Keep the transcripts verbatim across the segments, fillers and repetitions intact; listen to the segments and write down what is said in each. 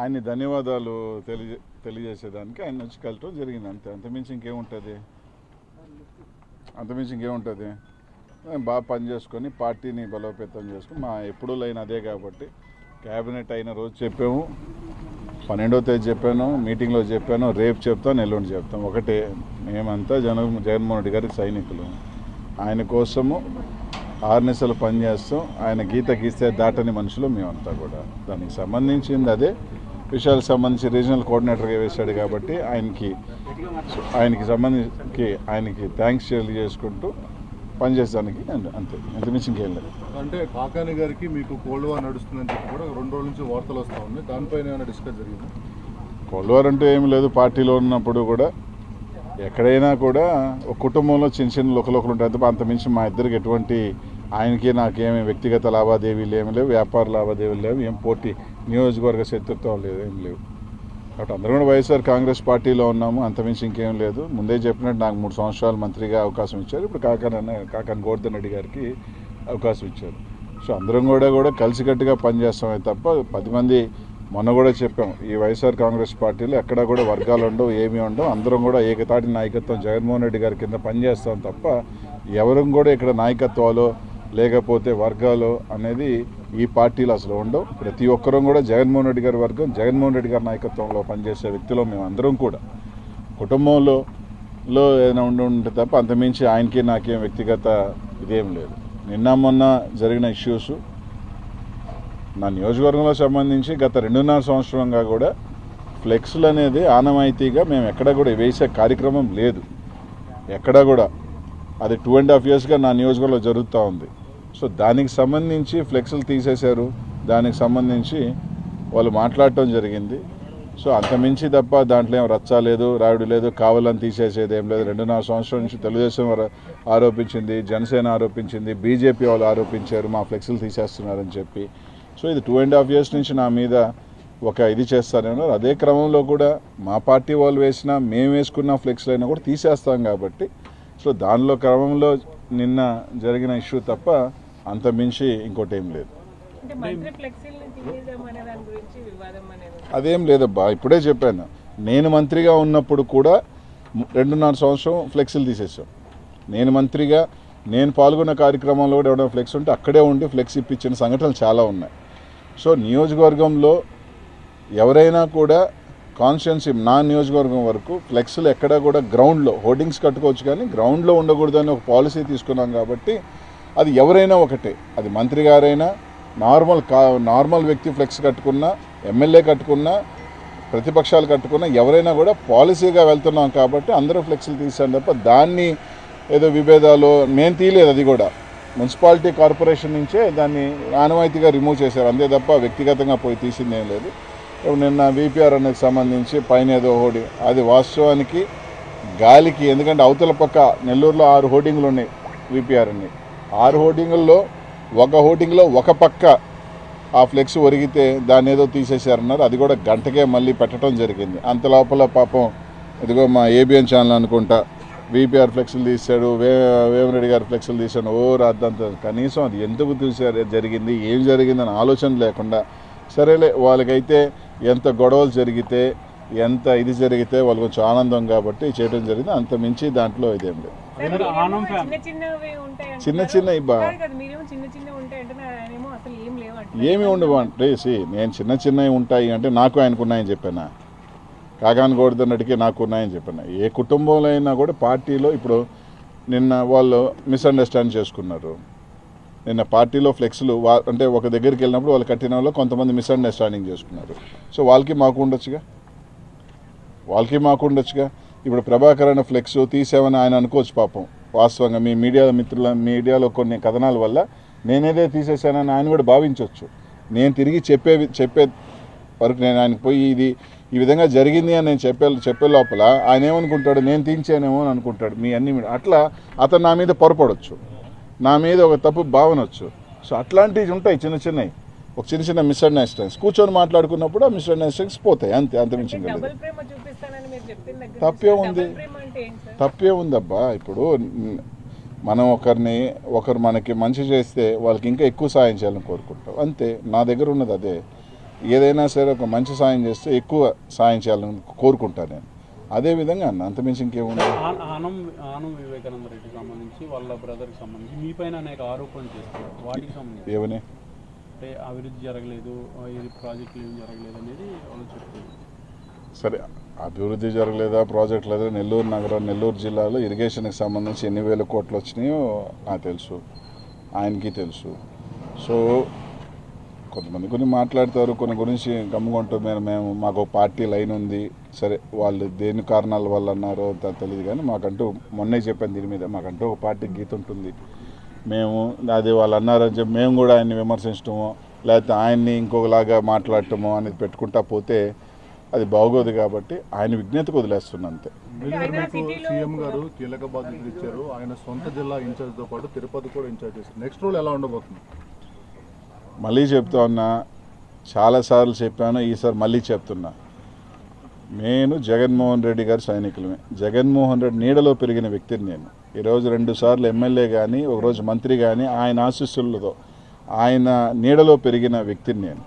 ఆయన ధన్యవాదాలు తెలియ తెలియజేసేదానికి ఆయన వచ్చి కలటం జరిగింది అంతే. అంతమించి ఇంకేముంటుంది అంతమించి ఇంకేముంటుంది బాగా పనిచేసుకొని పార్టీని బలోపేతం చేసుకుని మా ఎప్పుడూ లైన్ అదే కాబట్టి క్యాబినెట్ అయిన రోజు చెప్పాము, పన్నెండో తేదీ చెప్పాను, మీటింగ్లో చెప్పాను, రేపు చెప్తాం, ఎల్లుండి చెప్తాం. ఒకటే, మేమంతా జన జగన్మోహన్ రెడ్డి గారికి సైనికులు. ఆయన కోసము ఆర్నిసలు పనిచేస్తాం. ఆయన గీత గీస్తే దాటని మనుషులు మేమంతా కూడా. దానికి సంబంధించింది అదే విషయాలకు సంబంధించి రీజనల్ కోఆర్డినేటర్గా వేశాడు కాబట్టి ఆయనకి ఆయనకి సంబంధించి ఆయనకి థ్యాంక్స్ తెలియజేసుకుంటూ పనిచేయడానికి అంతే, ఇంతమించి ఇంకేం లేదు. అంటే కాకాని గారికి మీకు కోల్డ్ వార్ నడుస్తుందని చెప్పి కూడా రెండు రోజుల నుంచి వార్తలు వస్తూ ఉన్నాయి. దానిపైన ఏమైనా డిస్కస్ జరిగింది? కోల్డ్ వార్ అంటే ఏమి లేదు. పార్టీలో ఉన్నప్పుడు కూడా ఎక్కడైనా కూడా ఒక కుటుంబంలో చిన్న చిన్న లోకలోకలు ఉంటాయి తప్ప అంతమించి మా ఇద్దరికి ఎటువంటి ఆయనకి నాకేమి వ్యక్తిగత లావాదేవీలు ఏమి లేవు, వ్యాపార లావాదేవీలు లేవు, ఏం పోటీ నియోజకవర్గ శత్రుత్వం లేదు, ఏం లేవు. కాబట్టి అందరూ కూడా వైఎస్ఆర్ కాంగ్రెస్ పార్టీలో ఉన్నాము, అంతమించి ఇంకేం లేదు. ముందే చెప్పినట్టు నాకు మూడు సంవత్సరాలు మంత్రిగా అవకాశం ఇచ్చారు. ఇప్పుడు కాకాని కాకాని గోవర్ధన్ రెడ్డి గారికి అవకాశం ఇచ్చారు. సో అందరం కూడా కూడా కలిసికట్టుగా పనిచేస్తామే తప్ప పది మంది మొన్న కూడా చెప్పాం, ఈ వైఎస్ఆర్ కాంగ్రెస్ పార్టీలో ఎక్కడా కూడా వర్గాలు ఉండవు, ఏమీ ఉండవు. అందరం కూడా ఏకతాటి నాయకత్వం జగన్మోహన్ రెడ్డి గారి కింద పనిచేస్తాం తప్ప ఎవరు కూడా ఇక్కడ నాయకత్వాలు లేకపోతే వర్గాలు అనేది ఈ పార్టీలో అసలు ఉండవు. ప్రతి ఒక్కరం కూడా జగన్మోహన్ రెడ్డి గారి వర్గం, జగన్మోహన్ రెడ్డి గారి నాయకత్వంలో పనిచేసే వ్యక్తులు మేము అందరం కూడా. కుటుంబంలో లో ఏదైనా ఉండి ఉంటే తప్ప అంతమించి ఆయనకి నాకేం వ్యక్తిగత ఇదేం లేదు. నిన్న మొన్న జరిగిన ఇష్యూస్ నా నియోజకవర్గంలో సంబంధించి గత రెండున్నర సంవత్సరంగా కూడా ఫ్లెక్స్లు అనేది ఆనవాయితీగా మేము ఎక్కడ కూడా వేసే కార్యక్రమం లేదు. ఎక్కడా కూడా అది టూ అండ్ హాఫ్ ఇయర్స్గా నా నియోజకవర్గంలో జరుగుతూ ఉంది. సో దానికి సంబంధించి ఫ్లెక్స్లు తీసేశారు, దానికి సంబంధించి వాళ్ళు మాట్లాడటం జరిగింది. సో అంతమించి తప్ప దాంట్లో ఏం రచ్చ లేదు, రావిడి లేదు, కావాలని తీసేసేది ఏం లేదు. రెండున్నర సంవత్సరం నుంచి తెలుగుదేశం ఆరోపించింది, జనసేన ఆరోపించింది, బీజేపీ వాళ్ళు ఆరోపించారు మా ఫ్లెక్స్లు తీసేస్తున్నారని చెప్పి. సో ఇది టూ అండ్ హాఫ్ ఇయర్స్ నుంచి నా మీద ఒక ఇది చేస్తారన్నారు. అదే క్రమంలో కూడా మా పార్టీ వాళ్ళు వేసినా మేము వేసుకున్న ఫ్లెక్స్లు అయినా కూడా తీసేస్తాం కాబట్టి సో దానిలో క్రమంలో నిన్న జరిగిన ఇష్యూ తప్ప అంత మించి ఇంకోటి ఏం లేదు. అదేం లేదబ్బా, ఇప్పుడే చెప్పాను. నేను మంత్రిగా ఉన్నప్పుడు కూడా రెండున్నర సంవత్సరం ఫ్లెక్స్లు తీసేసాం. నేను మంత్రిగా నేను పాల్గొన్న కార్యక్రమంలో కూడా ఎవరైనా ఫ్లెక్స్ ఉంటే అక్కడే ఉండి ఫ్లెక్స్ ఇప్పించిన సంఘటనలు చాలా ఉన్నాయి. సో నియోజకవర్గంలో ఎవరైనా కూడా కాన్స్టిట్యున్సీ నా నియోజకవర్గం వరకు ఫ్లెక్స్లు ఎక్కడా కూడా గ్రౌండ్లో హోర్డింగ్స్ కట్టుకోవచ్చు కానీ గ్రౌండ్లో ఉండకూడదని ఒక పాలసీ తీసుకున్నాం కాబట్టి అది ఎవరైనా ఒకటే, అది మంత్రి గారైనా నార్మల్ కా నార్మల్ వ్యక్తి ఫ్లెక్స్ కట్టుకున్నా, ఎమ్మెల్యే కట్టుకున్నా, ప్రతిపక్షాలు కట్టుకున్నా ఎవరైనా కూడా పాలసీగా వెళ్తున్నాం కాబట్టి అందరూ ఫ్లెక్స్లు తీసాను తప్ప దాన్ని ఏదో విభేదాలు మేము తీయలేదు. అది కూడా మున్సిపాలిటీ కార్పొరేషన్ నుంచే దాన్ని ఆనవాయితీగా రిమూవ్ చేశారు అంతే తప్ప వ్యక్తిగతంగా పోయి తీసిందేం లేదు. ఇప్పుడు నిన్న వీపీఆర్ అనేది సంబంధించి పైన ఏదో హోర్డింగ్, అది వాస్తవానికి గాలికి, ఎందుకంటే అవతల పక్క నెల్లూరులో ఆరు హోర్డింగ్లు ఉన్నాయి వీపీఆర్ అని. ఆరు హోర్డింగుల్లో ఒక హోర్డింగ్లో ఒక పక్క ఆ ఫ్లెక్స్ ఒరిగితే దాన్ని ఏదో తీసేశారన్నారు. అది కూడా గంటకే మళ్ళీ పెట్టడం జరిగింది. అంత లోపల పాపం ఇదిగో మా ఏబిఎన్ ఛానల్ అనుకుంటా వీపీఆర్ ఫ్లెక్స్లు తీశాడు, వే వేమరెడ్డి గారి ఫ్లెక్స్లు తీశాడు. ఓ రాద్దంత కనీసం అది ఎందుకు తీసారు జరిగింది ఏం జరిగిందని ఆలోచన లేకుండా సరేలే వాళ్ళకైతే ఎంత గొడవలు జరిగితే ఎంత ఇది జరిగితే వాళ్ళు కొంచెం ఆనందం కాబట్టి చేయడం జరిగింది. అంత మించి దాంట్లో ఇదేం లేదు. చిన్న చిన్న ఇబ్బా ఏమి ఉండవు అంటే నేను చిన్న చిన్నవి ఉంటాయి అంటే నాకు ఆయనకున్నాయని చెప్పాను. కాకాని గోవర్ధన్ రెడ్డికి నాకు ఉన్నాయని చెప్పాను. ఏ కుటుంబంలో అయినా కూడా పార్టీలో ఇప్పుడు నిన్న వాళ్ళు మిస్అండర్స్టాండ్ చేసుకున్నారు. నిన్న పార్టీలో ఫ్లెక్స్లు వా అంటే ఒక దగ్గరికి వెళ్ళినప్పుడు వాళ్ళు కట్టిన వాళ్ళు కొంతమంది మిస్అండర్స్టాండింగ్ చేసుకున్నారు. సో వాళ్ళకి మాకు ఉండొచ్చుగా వాళ్ళకి మాకు ఉండొచ్చుగా ఇప్పుడు ప్రభాకర్ అనే ఫ్లెక్స్ తీసేవని ఆయన అనుకోవచ్చు పాపం. వాస్తవంగా మీ మీడియా మిత్రుల మీడియాలో కొన్ని కథనాల వల్ల నేనేదే తీసేసానని ఆయన కూడా భావించవచ్చు. నేను తిరిగి చెప్పే చెప్పే వరకు నేను ఆయనకు పోయి ఇది ఈ విధంగా జరిగింది అని నేను చెప్పే చెప్పే లోపల ఆయన ఏమనుకుంటాడు, నేను తీయించానేమో అని అనుకుంటాడు. మీ అన్ని అట్లా అతను నా మీద పొరపడవచ్చు, నా మీద ఒక తప్పు భావన వచ్చు. సో అట్లాంటివి ఉంటాయి చిన్న చిన్నవి, ఒక చిన్న చిన్న మిస్అండర్స్టాండింగ్స్ కూర్చొని మాట్లాడుకున్నప్పుడు ఆ మిస్అండర్స్టాండింగ్స్ పోతాయి అంతే, అంతమించింది. తప్పే ఉంది తప్పే ఉందబ్బా. ఇప్పుడు మనం ఒకరిని ఒకరు మనకి మంచి చేస్తే వాళ్ళకి ఇంకా ఎక్కువ సాయం చేయాలని కోరుకుంటాం అంతే. నా దగ్గర ఉన్నది అదే. ఏదైనా సరే ఒక మంచి సాయం చేస్తే ఎక్కువ సాయం చేయాలని కోరుకుంటాను నేను. అదేవిధంగా అన్న అంతమించి ఇంకేముంది. ఆనం ఆనం వివేకానంద రెడ్డికి సంబంధించి వాళ్ళ బ్రదర్కి సంబంధించి మీ పైన అనేక ఆరోపణలు చేస్తారు. వాటికి సంబంధించి ఏమని అంటే అభివృద్ధి జరగలేదు, ఇది ప్రాజెక్టులు ఏమి జరగలేదు అనేది వాళ్ళు చెప్తారు. సరే, అభివృద్ధి జరగలేదా, ప్రాజెక్ట్ లేదా, నెల్లూరు నగరం నెల్లూరు జిల్లాలో ఇరిగేషన్కి సంబంధించి ఎన్ని వేల కోట్లు వచ్చినాయో నాకు తెలుసు, ఆయనకి తెలుసు. సో కొంతమంది కొన్ని మాట్లాడతారు, కొన్ని గురించి గమ్ముకుంటూ మేము మేము మాకు పార్టీ లైన్ ఉంది. సరే, వాళ్ళు దేని కారణాల వల్ల అన్నారో తెలియదు, కానీ మాకంటూ మొన్నే చెప్పాను దీని మీద మాకంటూ ఒక పార్టీ గీత ఉంటుంది. మేము అది వాళ్ళు అన్నారని చెప్పి మేము కూడా ఆయన్ని విమర్శించడమో లేకపోతే ఆయన్ని ఇంకొకలాగా మాట్లాడటమో అనేది పెట్టుకుంటా పోతే అది బాగోదు. కాబట్టి ఆయన విజ్ఞతకు వదిలేస్తున్నా అంతే. సీఎం గారు కీలక బాధ్యతలు ఇచ్చారు. ఆయన సొంత జిల్లా ఇన్ఛార్జ్తో పాటు తిరుపతి కూడా ఇన్ఛార్జ్ చేశారు. నెక్స్ట్ రోల్ ఎలా ఉండబోతుంది? మళ్ళీ చెప్తా ఉన్నా, చాలాసార్లు చెప్పాను, ఈసారి మళ్ళీ చెప్తున్నా. నేను జగన్మోహన్ రెడ్డి గారి సైనికులమే. జగన్మోహన్ రెడ్డి నీడలో పెరిగిన వ్యక్తిని నేను. ఈరోజు రెండు సార్లు ఎమ్మెల్యే కానీ ఒకరోజు మంత్రి కానీ ఆయన ఆశీస్సులతో ఆయన నీడలో పెరిగిన వ్యక్తిని నేను.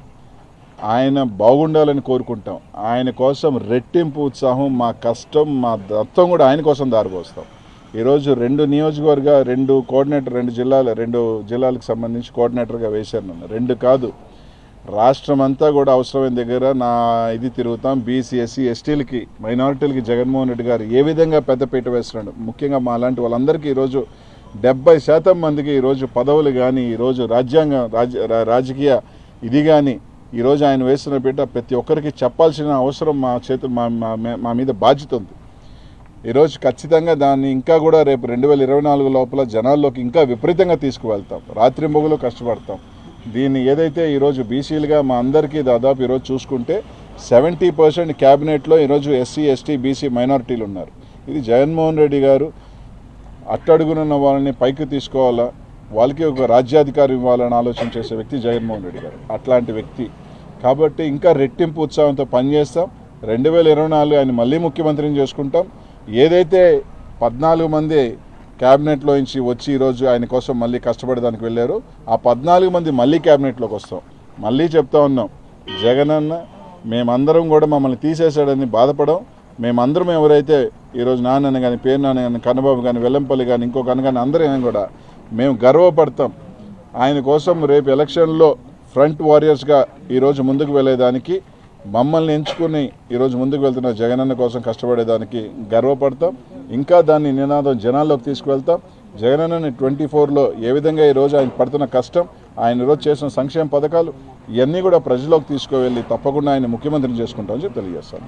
ఆయన బాగుండాలని కోరుకుంటాం. ఆయన కోసం రెట్టింపు ఉత్సాహం, మా కష్టం, మా దత్తం కూడా ఆయన కోసం దారిపోస్తాం. ఈరోజు రెండు నియోజకవర్గ రెండు కోఆర్డినేటర్ రెండు జిల్లాల రెండు జిల్లాలకు సంబంధించి కోఆర్డినేటర్గా వేశాను నన్ను. రెండు కాదు, రాష్ట్రం అంతా కూడా అవసరమైన దగ్గర నా ఇది తిరుగుతాం. బీసీ ఎస్సీ ఎస్టీలకి మైనారిటీలకి జగన్మోహన్ రెడ్డి గారు ఏ విధంగా పెద్దపీట వేస్తున్నాడు. ముఖ్యంగా మా లాంటి వాళ్ళందరికీ ఈరోజు డెబ్బై శాతం మందికి ఈరోజు పదవులు కానీ ఈరోజు రాజ్యాంగ రాజ రాజకీయ ఇది కానీ ఈరోజు ఆయన వేస్తున్న పీట ప్రతి ఒక్కరికి చెప్పాల్సిన అవసరం మా చేతులు మా మా మీద బాధ్యత ఉంది. ఈరోజు ఖచ్చితంగా దాన్ని ఇంకా కూడా రేపు రెండు వేల ఇరవై నాలుగు లోపల జనాల్లోకి ఇంకా విపరీతంగా తీసుకువెళ్తాం. రాత్రింబొగులు కష్టపడతాం. దీన్ని ఏదైతే ఈరోజు బీసీలుగా మా అందరికీ దాదాపు ఈరోజు చూసుకుంటే సెవెంటీ పర్సెంట్ క్యాబినెట్లో ఈరోజు ఎస్సీ ఎస్టీ బీసీ మైనారిటీలు ఉన్నారు. ఇది జగన్మోహన్ రెడ్డి గారు అట్టడుగునున్న వాళ్ళని పైకి తీసుకోవాలా, వాళ్ళకి ఒక రాజ్యాధికారం ఇవ్వాలని ఆలోచన చేసే వ్యక్తి జగన్మోహన్ రెడ్డి గారు. అట్లాంటి వ్యక్తి కాబట్టి ఇంకా రెట్టింపు ఉత్సాహంతో పనిచేస్తాం. రెండు వేల ఇరవై నాలుగు ఆయన మళ్ళీ ముఖ్యమంత్రిని చేసుకుంటాం. ఏదైతే పద్నాలుగు మంది క్యాబినెట్లో నుంచి వచ్చి ఈరోజు ఆయన కోసం మళ్ళీ కష్టపడడానికి వెళ్ళారు, ఆ పద్నాలుగు మంది మళ్ళీ క్యాబినెట్లోకి వస్తాం. మళ్ళీ చెప్తా ఉన్నాం, జగనన్న మేమందరం కూడా మమ్మల్ని తీసేశాడని బాధపడం. మేమందరం ఎవరైతే ఈరోజు నాన్న కానీ పేరు నాన్న కానీ కన్నబాబు కానీ వెల్లంపల్లి కానీ ఇంకొక అన్న కానీ అందరం కూడా మేము గర్వపడతాం. ఆయన కోసం రేపు ఎలక్షన్లో ఫ్రంట్ వారియర్స్గా ఈరోజు ముందుకు వెళ్ళేదానికి మమ్మల్ని ఎంచుకుని ఈరోజు ముందుకు వెళ్తున్న జగనన్న కోసం కష్టపడేదానికి గర్వపడతాం. ఇంకా దాన్ని నినాదం జనాల్లోకి తీసుకువెళ్తాం. జగనన్నని ట్వంటీ ఫోర్లో ఏ విధంగా ఈరోజు ఆయన పడుతున్న కష్టం, ఆయన ఈరోజు చేసిన సంక్షేమ పథకాలు ఇవన్నీ కూడా ప్రజల్లోకి తీసుకువెళ్ళి తప్పకుండా ఆయన ముఖ్యమంత్రిని చేసుకుంటామని చెప్పి తెలియజేస్తాను.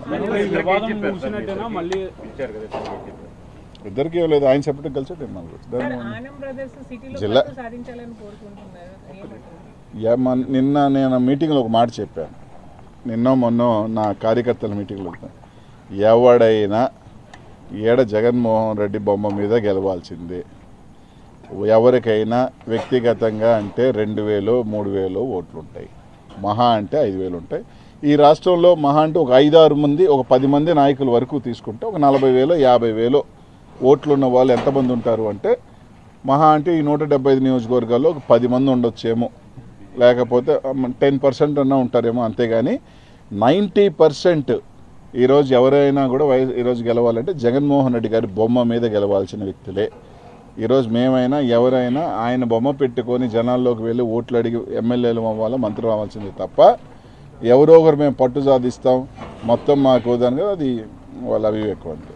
ఇద్దరికీ లేదు, ఆయన చెప్పడం కలిసి జిల్లా నిన్న నేను మీటింగ్లో ఒక మాట చెప్పాను. నిన్న మొన్న నా కార్యకర్తల మీటింగ్లో ఎవడైనా ఏడ జగన్మోహన్ రెడ్డి బొమ్మ మీద గెలవాల్సిందే. ఎవరికైనా వ్యక్తిగతంగా అంటే రెండు వేలు మూడు వేలు ఓట్లు ఉంటాయి, మహా అంటే ఐదు వేలు ఉంటాయి. ఈ రాష్ట్రంలో మహా అంటే ఒక ఐదారు మంది ఒక పది మంది నాయకుల వరకు తీసుకుంటే ఒక నలభై వేలు యాభై వేలు ఓట్లు ఉన్న వాళ్ళు ఎంతమంది ఉంటారు అంటే మహా అంటే ఈ నూట డెబ్బై ఐదు నియోజకవర్గాల్లో ఒక పది మంది ఉండొచ్చేమో, లేకపోతే టెన్ పర్సెంట్ అన్నా ఉంటారేమో. అంతేగాని నైంటీ పర్సెంట్ ఈరోజు ఎవరైనా కూడా వై ఈరోజు గెలవాలంటే జగన్మోహన్ రెడ్డి గారి బొమ్మ మీద గెలవాల్సిన వ్యక్తులే. ఈరోజు మేమైనా ఎవరైనా ఆయన బొమ్మ పెట్టుకొని జనాల్లోకి వెళ్ళి ఓట్లు అడిగి ఎమ్మెల్యేలు అవ్వాలా మంత్రులు అవ్వాల్సిందే తప్ప ఎవరో ఒకరు మేము పట్టు సాధిస్తాం మొత్తం మాకు దాని కదా అది వాళ్ళ అవివేకం అంతే.